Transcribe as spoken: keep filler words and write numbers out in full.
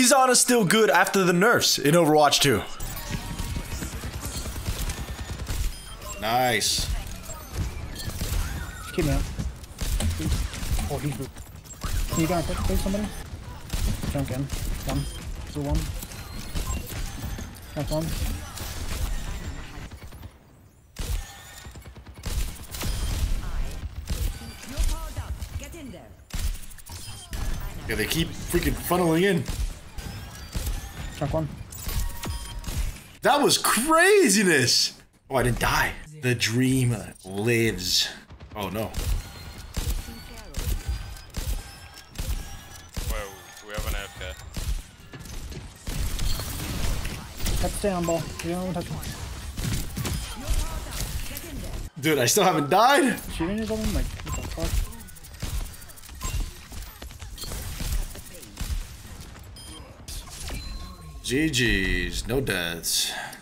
Lisanna's still good after the nerfs in Overwatch two. Nice. Keep me up. Oh, he's good. Can you go and please somebody? Jump in. One. Two, one. Jump one. Yeah, they keep freaking funneling in. Jump one. That was craziness! Oh, I didn't die. The dream lives. Oh no. Well, we have an A F K. Let's stay on ball. You don't touch him. Dude, I still haven't died. Shooting is on him? Like, what the fuck? G G's, no deaths.